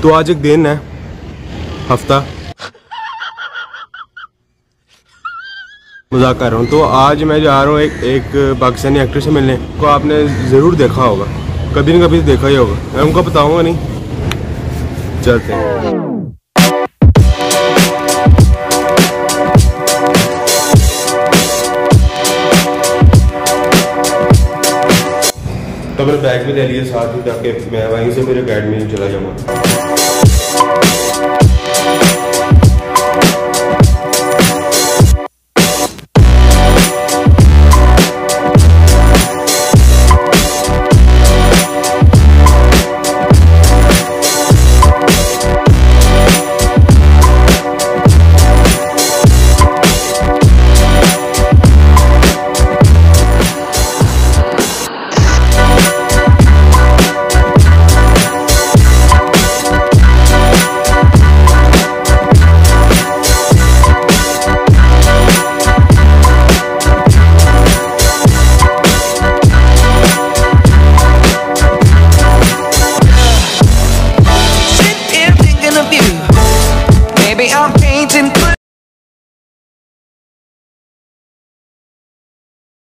तो आज एक दिन है, हफ्ता, मजाक कर रहा हूँ। तो आज मैं जा रहा हूँ एक पाकिस्तानी एक्टर से मिलने को। आपने ज़रूर देखा होगा, कभी न कभी तो देखा ही होगा। मैं उनको बताऊंगा नहीं, चलते हैं। तो मैंने बैग भी ले लिया साथ में, ताकि मैं वहीं से मेरे अकेडमी में चला जाऊँगा।